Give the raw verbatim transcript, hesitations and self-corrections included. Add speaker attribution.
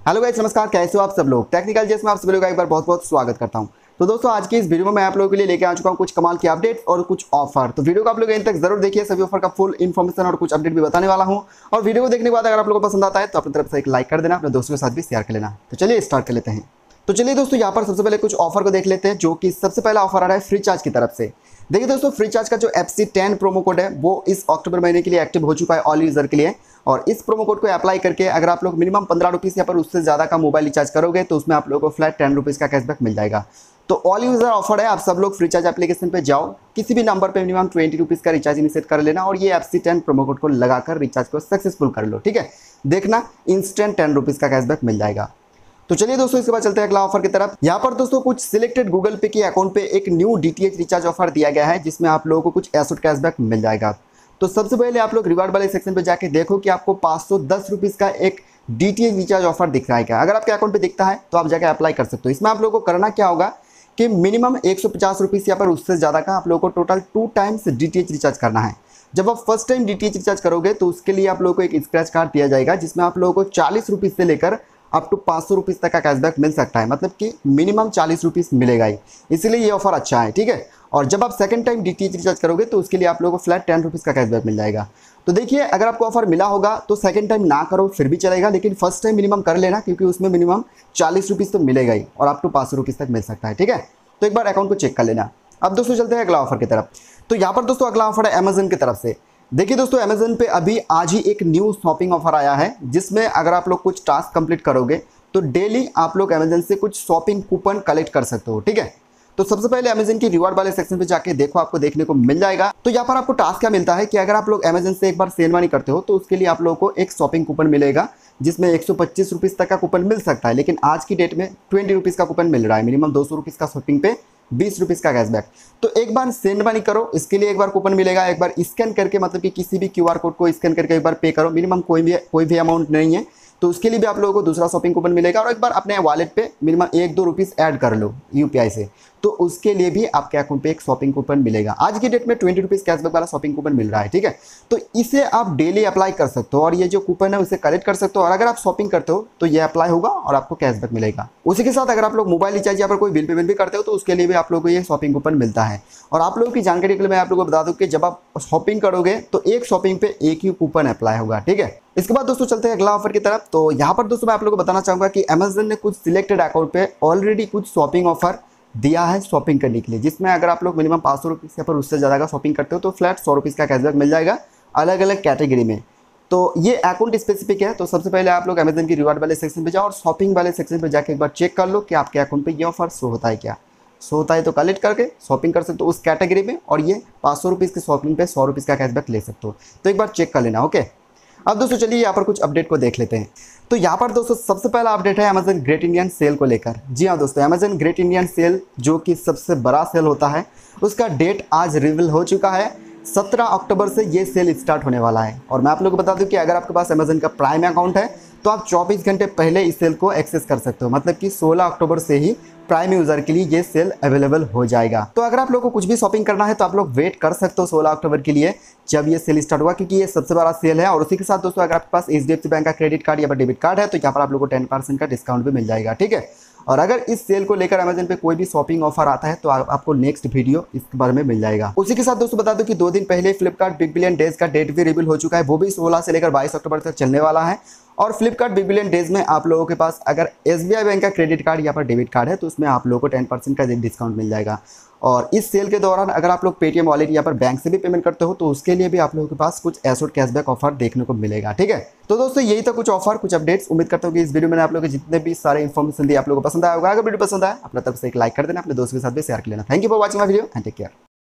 Speaker 1: Hello guys, नमस्कार। कैसे हो आप सब लोग। टेक्निकल जेस में आप सभी लोगों का एक बार बहुत बहुत स्वागत करता हूं। तो दोस्तों, आज की इस वीडियो में मैं आप लोगों के लिए लेके आ चुका हूं कुछ कमाल की अपडेट और कुछ ऑफर। तो वीडियो को आप लोग एंड तक जरूर देखिए, सभी ऑफर का फुल इन्फॉर्मेशन और कुछ अपडेट भी बताने वाला हूं। और वीडियो को देखने के बाद अगर आप लोगों को पसंद आता है तो अपनी तरफ से एक लाइक कर देना, अपने दोस्तों के साथ भी शेयर कर लेना। तो चलिए स्टार्ट कर लेते हैं। तो चलिए दोस्तों, यहाँ पर सबसे पहले कुछ ऑफर को देख लेते हैं, जो कि सबसे पहला ऑफर आ रहा है फ्री चार्ज की तरफ से। देखिए दोस्तों, फ्री चार्ज का जो F C ten promo code है वो इस अक्टूबर महीने के लिए एक्टिव हो चुका है ऑल यूजर के लिए। और इस प्रोमो कोड को अप्लाई करके अगर आप लोग मिनिमम पंद्रह रुपीज़ या पर उससे ज़्यादा का मोबाइल रिचार्ज करोगे तो उसमें आप लोगों को फ्लैट टेन रुपीज़ का कैशबैक मिल जाएगा। तो ऑल यूजर ऑफर है, आप सब लोग फ्री चार्ज एप्लीकेशन पे जाओ, किसी भी नंबर पे मिनिमम ट्वेंटी रुपीज़ का रिचार्ज इनिशिएट कर लेना और ये F C ten promo code को लगाकर रिचार्ज को सक्सेसफुल कर लो। ठीक है, देखना इंस्टेंट टेन रुपीज़ का कैशबैक मिल जाएगा। तो चलिए दोस्तों, इसके बाद चलते हैं अगला ऑफर की तरफ। यहाँ पर दोस्तों कुछ सिलेक्टेड गूगल पे के अकाउंट पे एक न्यू डीटीएच रिचार्ज ऑफर दिया गया है, जिसमें आप लोगों को कुछ एसोट कैशबैक मिल जाएगा। तो सबसे पहले आप लोग रिवार्ड वाले सेक्शन पे जाके देखो कि आपको पाँच सौ दस रुपीज़ का एक डीटीएच रिचार्ज ऑफर दिख रहा है क्या। अगर आपके अकाउंट पे दिखता है तो आप जाके अप्लाई कर सकते हो। इसमें आप लोगों को करना क्या होगा कि मिनिमम एक सौ पचास रुपीज़ या पर उससे ज़्यादा का आप लोगों को total two times DTH recharge करना है। जब आप फर्स्ट टाइम डीटीएच रिचार्ज करोगे तो उसके लिए आप लोगों को एक स्क्रैच कार्ड दिया जाएगा, जिसमें आप लोगों को चालीस रुपीज़ से लेकर अप टू पाँच सौ रुपीज़ तक का कैशबैक मिल सकता है, मतलब कि मिनिमम चालीस रुपीज़ मिलेगा ही, इसलिए ये ऑफर अच्छा है। ठीक है, और जब आप सेकंड टाइम डीटीएच रिचार्ज करोगे तो उसके लिए आप लोगों को फ्लैट टेन रुपीज़ का कैशबैक मिल जाएगा। तो देखिए, अगर आपको ऑफर मिला होगा तो सेकंड टाइम ना करो फिर भी चलेगा, लेकिन फर्स्ट टाइम मिनिमम कर लेना, क्योंकि उसमें मिनिमम चालीस रुपीज़ तो मिलेगा ही और अप टू पाँच सौ रुपीज़ तक मिल सकता है। ठीक है, तो एक बार अकाउंट को चेक कर लेना। अब दोस्तों चलते हैं अगला ऑफर की तरफ। तो यहाँ पर दोस्तों अगला ऑफर है अमेजन की तरफ से। देखिए दोस्तों, अमेजन पे अभी आज ही एक न्यू शॉपिंग ऑफर आया है, जिसमें अगर आप लोग कुछ टास्क कंप्लीट करोगे तो डेली आप लोग अमेजन से कुछ शॉपिंग कूपन कलेक्ट कर सकते हो। ठीक है, तो सबसे पहले अमेजन की रिवार्ड वाले सेक्शन पे जाके देखो, आपको देखने को मिल जाएगा। तो यहाँ पर आपको टास्क क्या मिलता है कि अगर आप लोग अमेजन से एक बार सेल मनी करते हो तो उसके लिए आप लोगों को एक शॉपिंग कूपन मिलेगा, जिसमें एक सौ पच्चीस रुपीज़ तक का कूपन मिल सकता है, लेकिन आज की डेट में ट्वेंटी रुपीज़ का कूपन मिल रहा है। मिनिमम दो सौ रुपीज़ का शॉपिंग पे बीस रुपीज़ का कैशबैक। तो एक बार सेंड मनी करो, इसके लिए एक बार कूपन मिलेगा। एक बार स्कैन करके, मतलब कि किसी भी क्यू आर कोड को स्कैन करके एक बार पे करो, मिनिमम कोई भी कोई भी अमाउंट नहीं है, तो उसके लिए भी आप लोगों को दूसरा शॉपिंग कूपन मिलेगा। और एक बार अपने वॉलेट पे मिनिमम एक दो रुपीज़ ऐड कर लो यूपीआई से, तो उसके लिए भी आपके अकाउंट पे एक शॉपिंग कूपन मिलेगा। आज की डेट में ट्वेंटी रुपीज़ कैशबैक वाला शॉपिंग कूपन मिल रहा है। ठीक है, तो इसे आप डेली अप्लाई कर सकते हो और ये जो कूपन है उसे कलेक्ट कर सकते हो, और अगर आप शॉपिंग करते हो तो ये अप्लाई होगा और आपको कैशबैक मिलेगा। उसी के साथ अगर आप लोग मोबाइल रिचार्ज या पर कोई बिल पेमेंट भी करते हो तो उसके लिए भी आप लोगों को ये शॉपिंग कूपन मिलता है। और आप लोगों की जानकारी के लिए मैं आप लोगों को बता दूं कि जब आप शॉपिंग करोगे तो एक शॉपिंग पे एक ही कूपन अप्लाई होगा। ठीक है, इसके बाद दोस्तों चलते हैं अगला ऑफर की तरफ। तो यहाँ पर दोस्तों मैं आप लोगों को बताना चाहूँगा कि अमेजन ने कुछ सिलेक्टेड अकाउंट पे ऑलरेडी कुछ शॉपिंग ऑफर दिया है शॉपिंग करने के लिए, जिसमें अगर आप लोग मिनिमम पाँच सौ रुपीज़ या पर उससे ज़्यादा का शॉपिंग करते हो तो फ्लैट सौ रुपीज़ का कैशबैक मिल जाएगा अलग अलग कैटेगरी में। तो ये अकाउंट स्पेसिफिक है। तो सबसे पहले आप लोग अमेजन की रिवार्ड वाले सेक्शन पे जाओ और शॉपिंग वाले सेक्शन पे जाके एक बार चेक कर लो कि आपके अकाउंट पे ये ऑफर शो होता है क्या। शो होता है तो कलेक्ट करके शॉपिंग कर सकते हो उस कैटेगरी में, और ये पाँच सौ रुपीज़ की शॉपिंग पे सौ रुपीज़ का कैशबैक ले सकते हो। तो एक बार चेक कर लेना। ओके, अब दोस्तों चलिए यहाँ पर कुछ अपडेट को देख लेते हैं। तो यहाँ पर दोस्तों सबसे पहला अपडेट है अमेजन ग्रेट इंडियन सेल को लेकर। जी हाँ दोस्तों, अमेजन ग्रेट इंडियन सेल जो कि सबसे बड़ा सेल होता है, उसका डेट आज रिवील हो चुका है। सत्रह अक्टूबर से ये सेल स्टार्ट होने वाला है। और मैं आप लोगों को बता दूं कि अगर आपके पास अमेजन का प्राइम अकाउंट है तो आप चौबीस घंटे पहले इस सेल को एक्सेस कर सकते हो, मतलब कि सोलह अक्टूबर से ही प्राइम यूज़र के लिए ये सेल अवेलेबल हो जाएगा। तो अगर आप लोगों को कुछ भी शॉपिंग करना है तो आप लोग वेट कर सकते हो सोलह अक्टूबर के लिए, जब ये सेल स्टार्ट हुआ, क्योंकि ये सबसे बड़ा सेल है। और उसी के साथ दोस्तों अगर आपके पास H D F C bank का क्रेडिट कार्ड या फिर डेबिट कार्ड है तो यहाँ पर आप लोगों को टेन परसेंट का डिस्काउंट भी मिल जाएगा। ठीक है, और अगर इस सेल को लेकर अमेजन पे कोई भी शॉपिंग ऑफर आता है तो आ, आपको नेक्स्ट वीडियो इसके बारे में मिल जाएगा। उसी के साथ दोस्तों बता दो कि दो दिन पहले फ्लिपकार्ट बिग बिलियन डेज का डेट भी रिवील हो चुका है, वो भी सोलह से लेकर बाईस अक्टूबर तक चलने वाला है। और फ्लिपकार्ट बिग बिलियन डेज में आप लोगों के पास अगर एस बी आई बैंक का क्रेडिट कार्ड या पर डेबिट कार्ड है तो उसमें आप लोगों को टेन परसेंट का डिस्काउंट मिल जाएगा। और इस सेल के दौरान अगर आप लोग पेटीएम वॉलेट या पर बैंक से भी पेमेंट करते हो तो उसके लिए भी आप लोगों के पास कुछ एसोट कैशबैक ऑफर देखने को मिलेगा। ठीक है, तो दोस्तों यही था कुछ ऑफर, कुछ अपडेट्स। उम्मीद करता हूँ कि इस वीडियो में आप लोगों को जितने भी सारे इन्फॉर्मेशन दिए आप लोगों को पसंद आया होगा। अगर वीडियो पसंद आया अपना तरफ से एक लाइक कर देना, अपने दोस्तों के साथ भी शेयर कर लेना। Thank you for watching my video and take care.